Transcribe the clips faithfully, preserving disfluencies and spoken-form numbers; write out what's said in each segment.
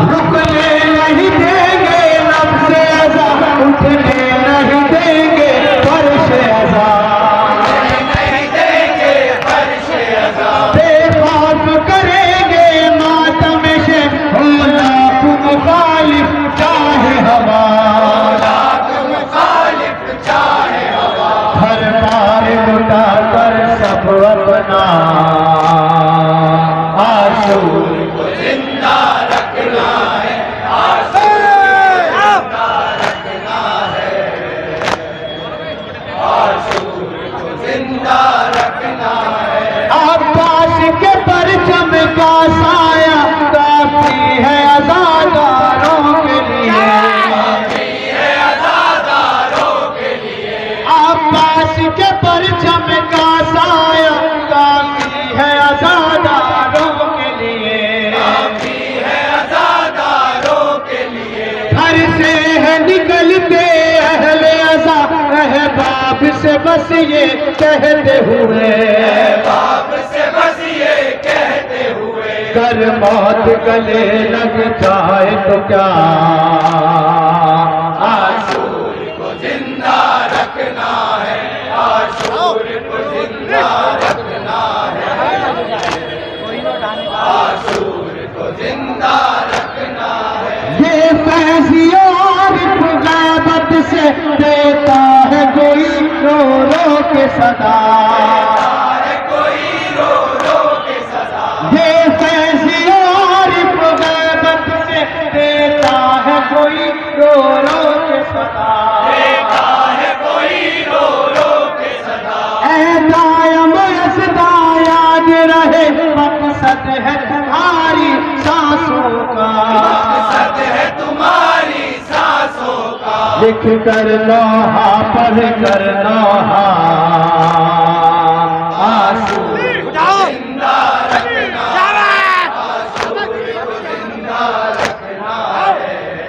रुकने नहीं देंगे लब से अज़ा, उठने नहीं देंगे फर्श अज़ा, नहीं देंगे फर्श अज़ा, बेखौफ करेंगे मातम से हो लाख मुखालिफ चाहे हवा, लाख मुखालिफ चाहे हवा, हर बार लुटा कर सब अपना आशूर को जिंदा रखना है, आशूर को जिंदा रखना है, आशूर को जिंदा रखना है। अब्बास के परचम का साया काफी है आज़ादारों के लिए, काफी है आज़ादारों के लिए, अब्बास के परचम का साया काफी है आज़ादारों के लिए, काफी है आज़ादारों के लिए। घर से है निकलते अहले अज़ा रहबाब से बस ये कहते हुए, रहबाब से बस ये कहते हुए, कर मौत गले लग जाए तो क्या आशूर को जिंदा रखना है, आशूर को जिंदा रखना है, आशूर को जिंदा रखना है। ये फैज़ियो आरिफ ग़ैबत से देता है कोई रो रो के सदा, है कोई रो रो के सदा, ये फैज़ियो आरिफ ग़ैबत से देता है कोई रो रो के सदा, देता है कोई रो रो के सदा। ऐ दायम यसदा याद रहे मकसद है तुम्हारी सांसों का, मकसद है तुम्हारी सांसों का, लिख कर लोहा पढ़ कर लोहा आशूर को जिंदा रखना, आशूर को जिंदा रखना है,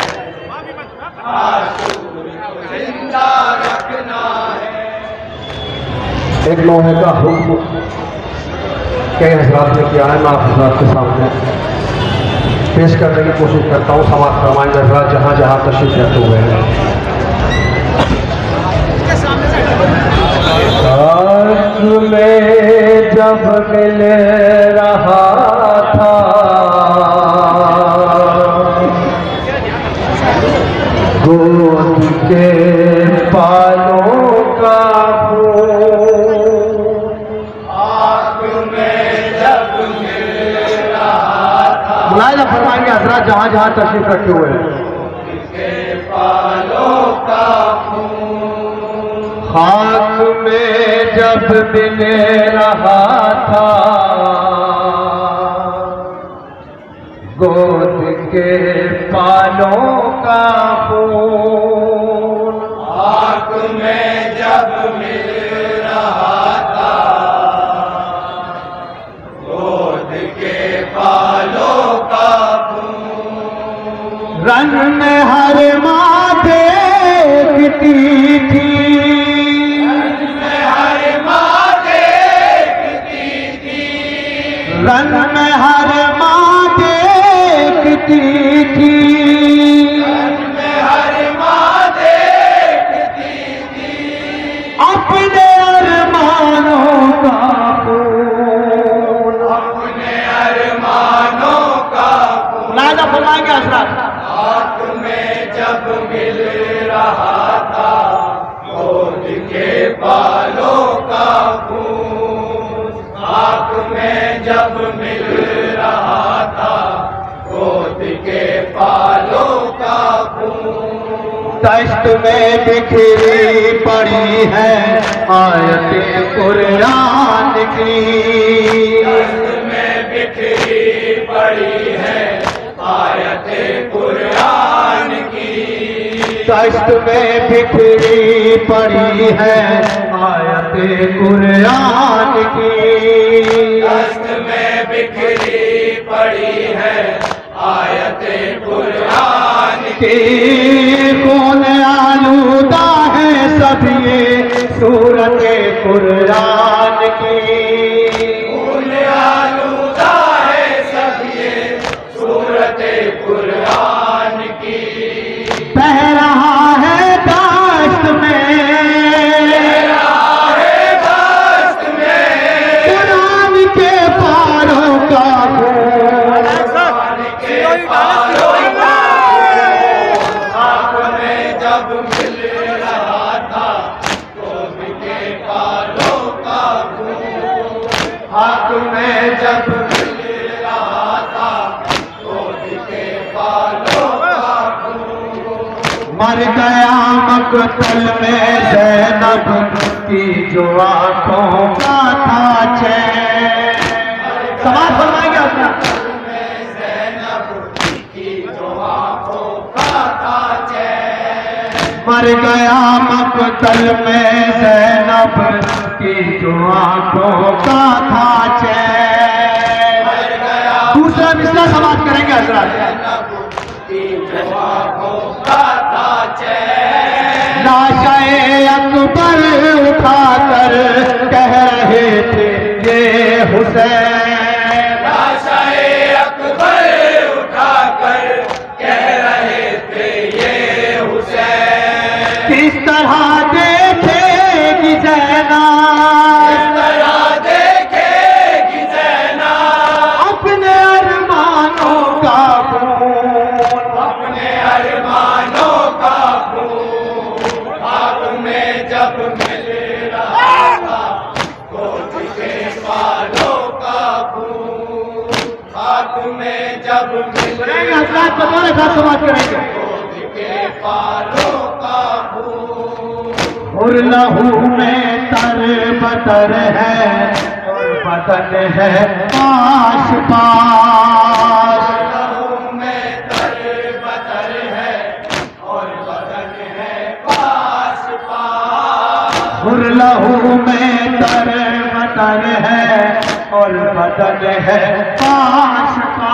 आशूर को जिंदा रखना है। एक लोहे का हुक्म कई हजरात ने किया है, मैं आप हजरात के सामने पेश करने की कोशिश करता हूँ। समाज फरमाएं हजरात जहाँ जहाँ तशरीफ रखे हुए हैं। आँख में जब मिल रहा था गोद के पालों का खून, आँख में जब मिल रहा था, मुलाहिजा फरमाएंगे हजरात जहाँ जहाँ तशरीफ रखे हुए हैं। गोद के पालों का खून, खाक में जब मिल रहा था गोद के पालों का खून, आँख में जब मिल रहा था गोद के पालों का खून, रन में हर माँ देखती थी, रन में हर माँ देखती थी, रन में हर माँ देखती थी, अपने अरमानों का खून, अपने अरमानों का खून। नाज़ा फरमाएंगे हज़रात, आँख में जब मिल रहा था गोद के बालों का खून, आँख में जब मिल रहा था गोद के बालों का खून, दश्त में बिखरी पड़ी है आयते कुरान की, दश्त में बिखरी पड़ी है आयते कुरान की, दश्त में बिखरी पड़ी है आयते कुरान की, दश्त में बिखरी पड़ी है आयते कुरान की, खून आलूदा है सब ये सूरत कुरान की, खून आलूदा है सब ये सूरत हाथ में जब मिल रहा था गोद के बालों का खून, हाथ में जब मिल रहा था गोद के बालों का खून। मर गया मकतल में ज़ैनब की जो आंखों का था चैन। समाज फरमाएंगे अपना। मर गया मकतल में ज़ैनब की जो आंखों का था चैन। दूसरा मिसरा समाज करेंगे हजरत। लाशाए अकबर उठाकर कह रहे थे ये हुसैन, लाशाए अकबर उठाकर कह रहे थे ये हुसैन। किस तरह देखेगी ज़ैनब, किस तरह देखेगी ज़ैनब अपने अरमानों का खून, अपने अरमानों का खून। हाथ में जब मिल रहा था गोद के बालों का खून, हाथ में जब मिल करेंगे हजरत को दोनों साथ समाज करेंगे। गोद के बालों का खून। और लहू में तर बतर है और बदन है पाश पाश, लहू में तर बतर है और बदन है पास पास। और लहू में तर बतर है और बदन है पाश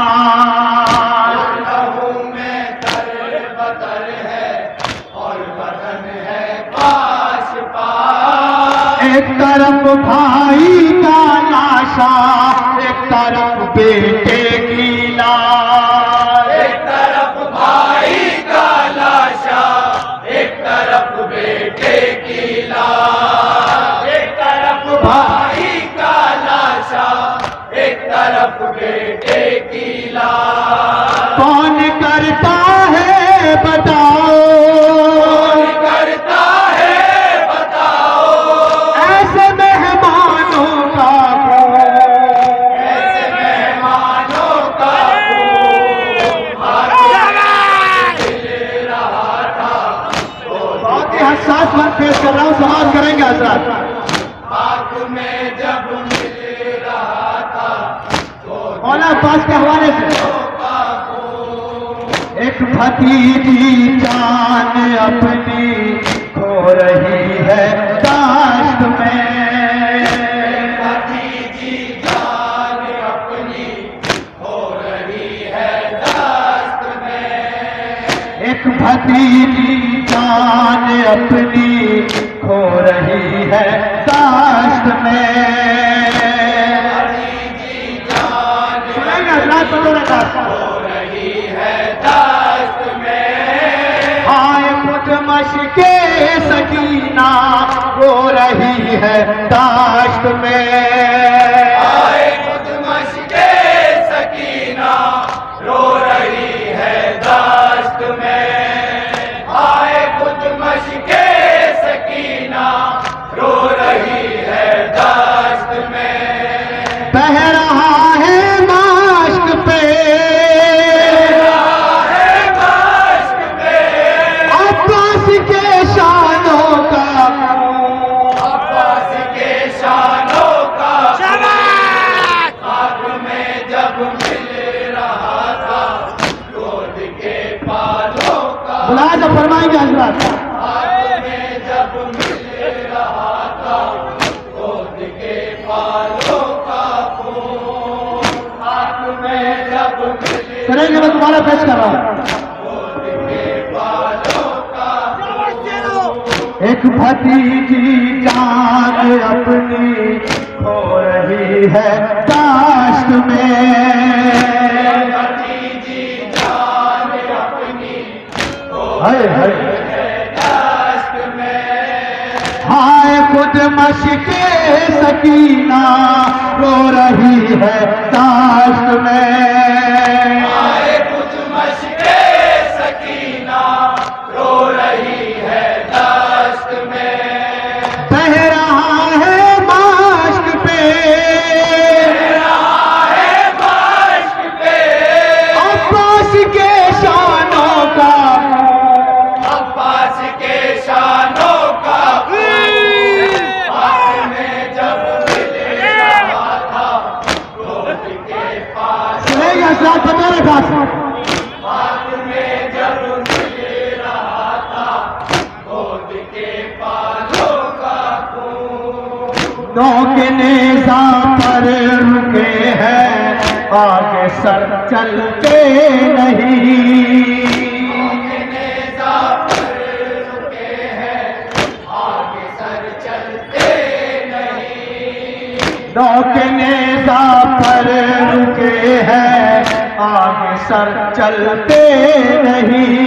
पाश। लहू में तर बतर है और बदन है पास पास। एक तरफ भाई का लाशा, एक तरफ बेटे की लाश, एक तरफ भाई का लाशा, एक तरफ बेटे की लाश। एक तरफ भाई का लाशा, एक तरफ बेटे की लाश। कौन करता है बताओ, कौन करता है बताओ ऐसे मेहमानों का खून, ऐसे मेहमानों का खून। हाथ में मिल रहा था बहुत ही हसास बात पेश कर रहा हूँ, समाज करेंगे हजरत। हाथ में जब मिल रहा था मौला अब्बास के हवाले से एक भतीजी जान अपनी खो रही है दाश्त में, भतीजी जान अपनी हो रही है दास्त में। एक भतीजी जान अपनी खो रही है दाश्त में। भतीजी जान सुनेंगे हजरत बतौर दाश्त। हो रही है दास्त में। आए खुद मशके सकीना रो रही है दाश्त में। आए खुद मशके सकीना रो रही है दास्त में। आए खुद मशके सकीना रो रही है दास्त में। बह रहा है माश्क पे, है माश्क पे अब्बास के शानों का खून, अब्बास के शानों का हाथ में जब मिल रहा था गोद के बालों का। बुला जब फरमाएंगे हजरत। हाथ में जब मिल रहा था गोद के बालों का खून। हाथ में जब मिल करेंगे, मैं तुम्हारा पेश कर रहा हूँ। गोद के बालों का एक भतीजी जान अपनी खो रही है दाश्त में। भतीजी जान अपनी हाय हाय दास्त में। हाय खुद मशके सकीना रो रही है दाश्त में। आए खुद अब्बास के शानों का, अब्बास के शानों का बात में जब मिल रहा था रोड के पास, सुनेंगे हजरात, बता रखा बात में जब मिल रहा था रोड के पालों का खून। नौ के नेज़ा पर रुके हैं, आगे सर चलते नहीं। नेज़ा पर रुके हैं, आगे सर चलते नहीं। नौ के नेज़ा पर रुके हैं, आगे सर चलते नहीं।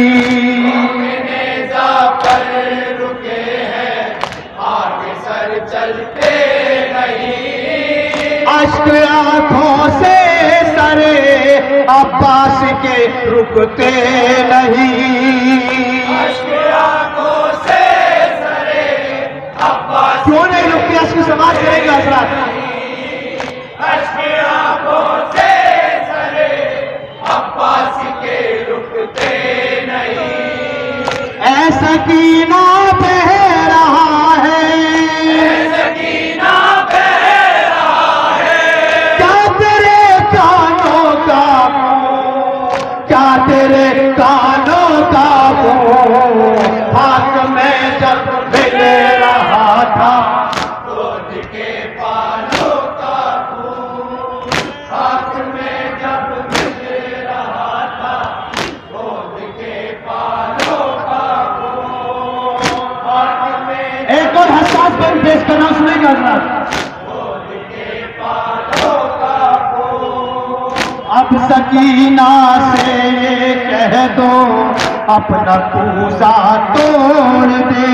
नेज़ा पर रुके हैं, आगे सर चलते नहीं। अश्क आंखों से सरे अब्बास के रुकते नहीं। अश्क आंखों से सरे अब्बास क्यों नहीं रुकते? अश्क समाज करेंगे हजरात। अश्क आंखों से सरे अब्बास के रुकते नहीं। ऐसा कीना बह रहा है, सकीना बह रहा है, क्या तेरे कानों का, क्या तेरे कानों का वो हाथ में जब मिल रहा था रोड के पालों का खून। हाथ में जब मिल रहा था रोड के पालों का खून। हाथ में एक और हसास बन पेश करना, सुनेंगे हजरात। रोड के पालों का खून। अब सकीना से ये कह दो अपना पूजा तोड़ दे।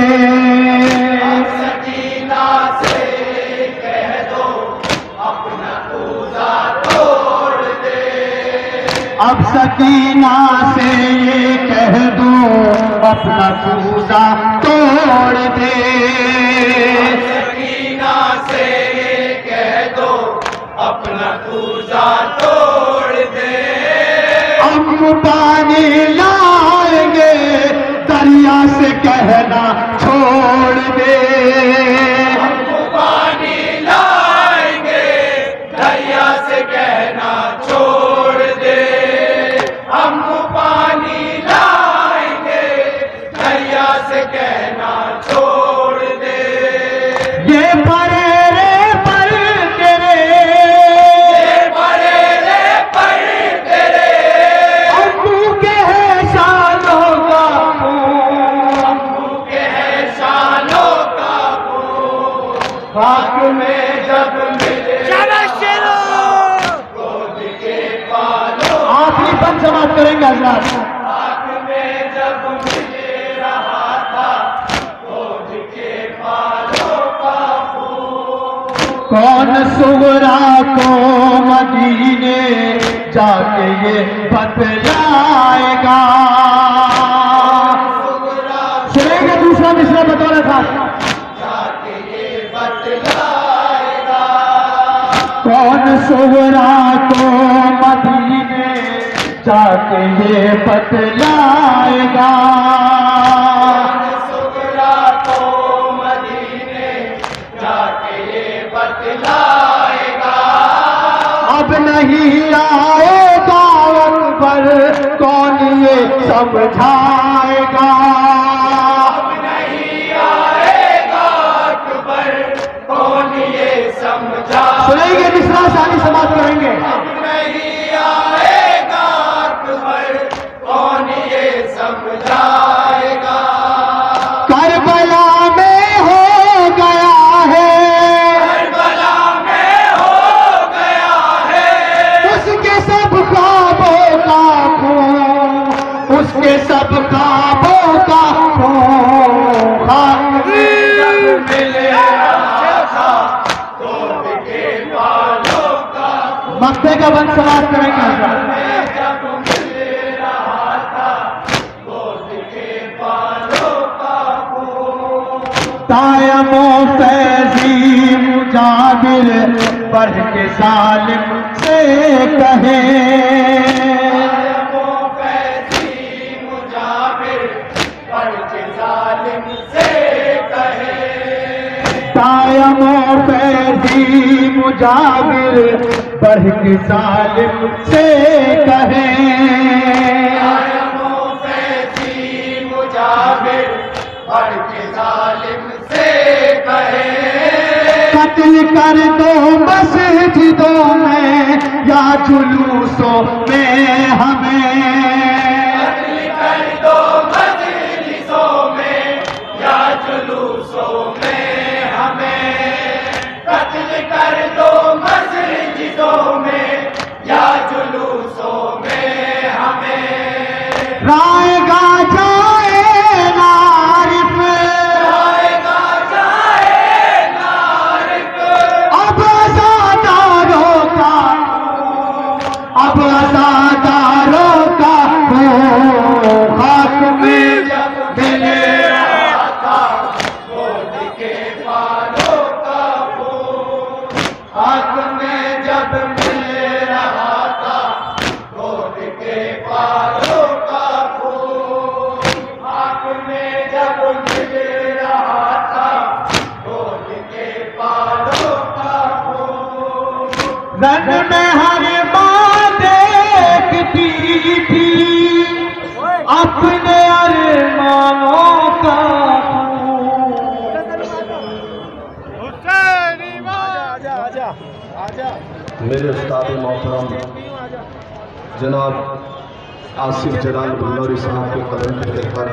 सकीना से कह दो अपना पूजा तोड़ दे। अब सकीना से ये कह दो अपना पूजा तोड़ दे। सकीना से कह दो अपना पूजा तोड़ दे। हम पानी लाएंगे दरिया से कहना छोड़ दे। हमको पानी लाएंगे दरिया से कहना छोड़ दे। हमको पानी लाएंगे दरिया से कहना छोड़ दे। ये परेरे पर तेरे, ये बड़े पर तेरे अब्बू के है शानों का के है शानों का खून। हाथ में जब मिले रोड के पालों, आखिरी पन समाप्त करेंगे हजरात। हाथ में जब मिले रहा था रोड के पालों का खून। कौन सुगरा को मदीने जाके ये बतलाएगा। सुनेंगे दूसरा मिसरा बतौर खास। जाके ये बतलाएगा। कौन सुगरा को मदीने जाके ये बतलाएगा। सुगरा को मदीने जाके ये बतलाएगा। अब नहीं आएगा अकबर, कौन ये समझाएगा। अब नहीं आएगा अकबर, कौन ये समझा। सुनेंगे मिसरा शानी समाप्त करेंगे। अब नहीं आएगा अकबर, कौन ये समझाएगा। करबला में हो गया है, करबला में हो गया है, उसके सब ख्वाबों का खून, उसके सब ख्वाबों का खून। खाक में जब मिले रहा था रोड के पालों का खून। मक्के का बंद समाप्त करेंगे हजरात। में जब मिल रहा था रोड के पालों का खून। तायमो फैजी मुजाबिर बढ़ के जालिम से कहे। मुजाविर बढ़ के जालिम से कहे, मुजाविर बढ़ के जालिम से कहे, कत्ल कर दो मस्जिदों में या जुलूसों में हमें, कत्ल कर दो मस्जिदों में या जुलूसों में हमें, कत्ल कर दो मस्जिदों में या जुलूसों में हमें। रायगा जाए नारिफ, रायगा जाए नारिफ, अब आज़ादारों का, अब आज़ादारों का वो खाक में जब मिले रहा था गोद के पालों का फूल, हाथ में जब मिले रहा था गोद के पालों का फूल, हाथ में जब मिले रहा था गोद के पालों का फूल। रन में हर बात देखती थी अपने अरमानों का मेरे उस्ताद मोहतरम जनाब आसिफ जलाल भुल्लौरी साहब के कदम पे देखकर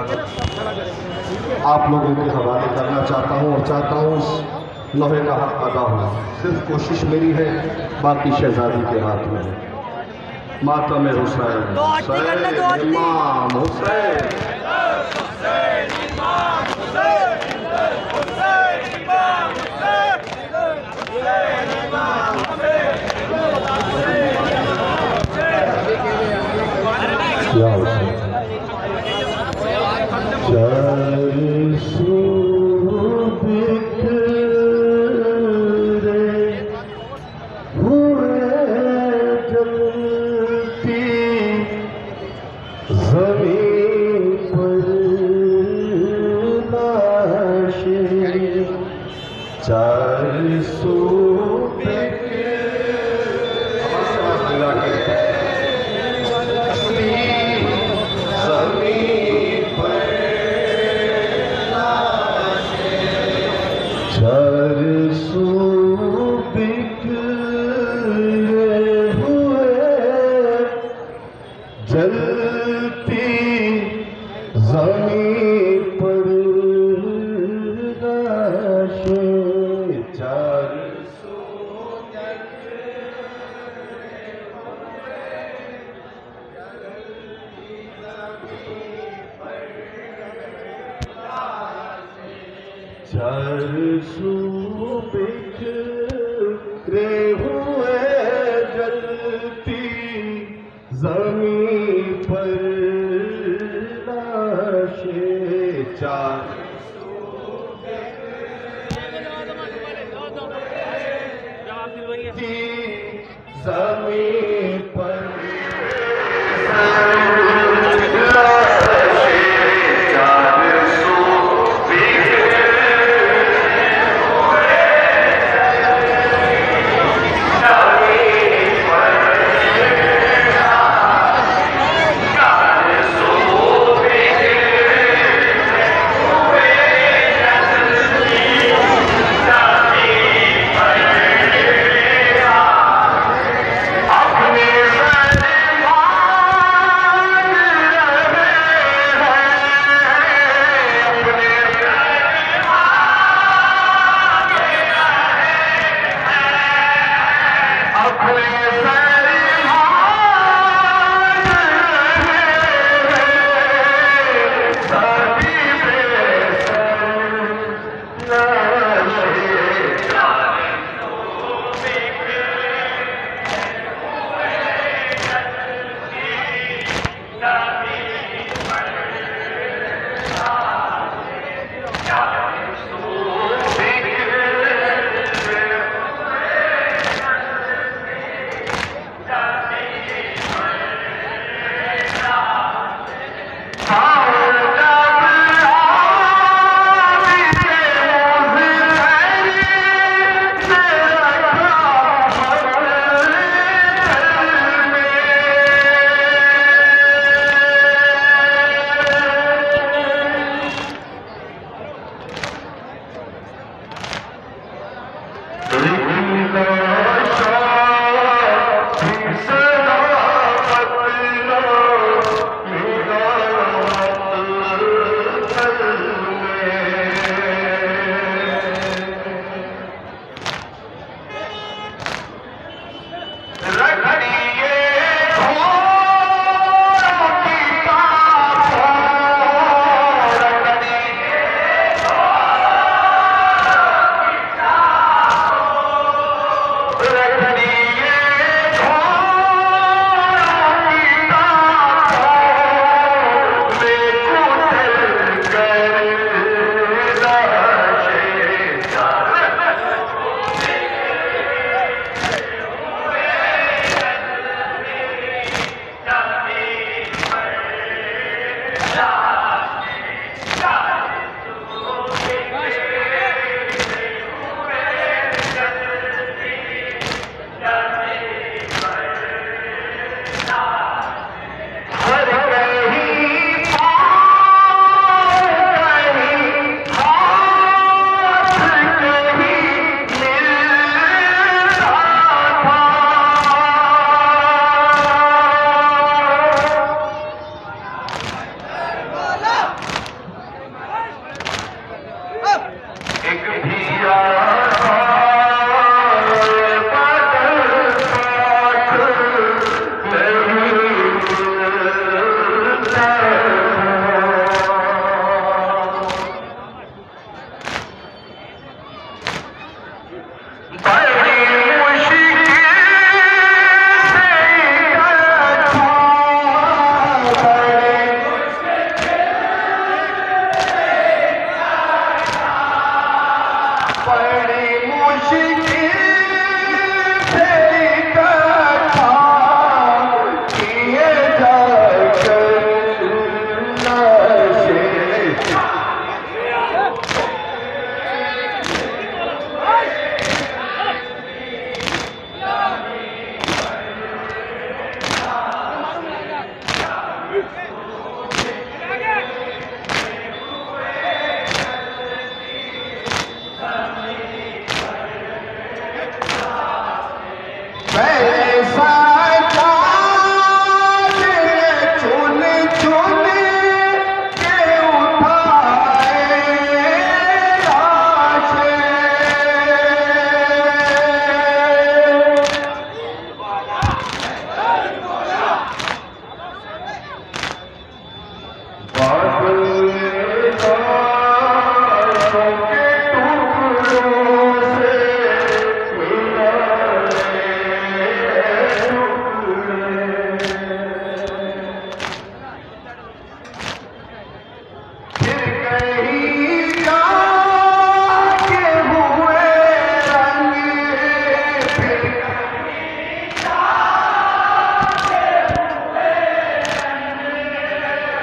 आप लोगों के हवाले करना चाहता हूँ और चाहता हूँ उस लोहे का हक अदा हो। सिर्फ कोशिश मेरी है, बाकी शहजादी के हाथ में है। मातम हुसैन, हुसैन इमाम हुसैन, Go!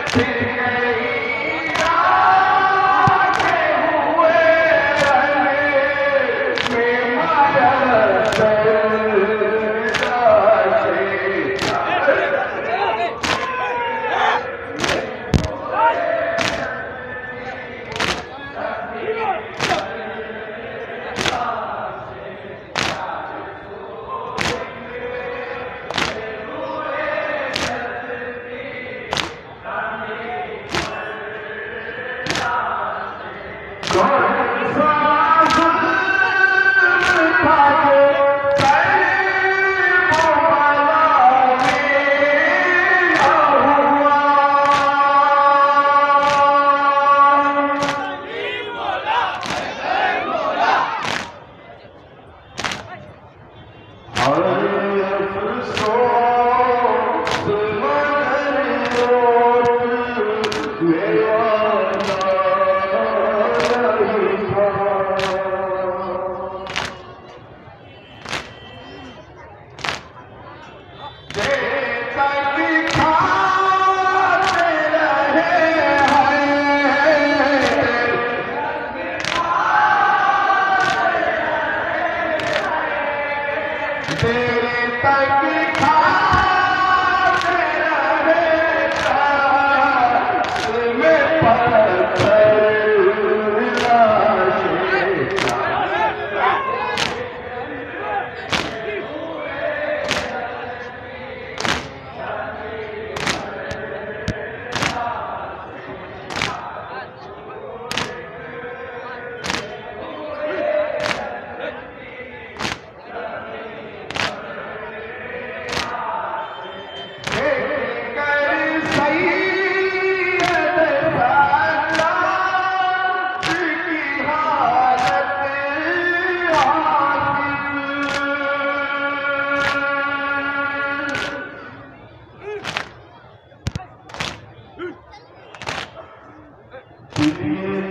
Yeah.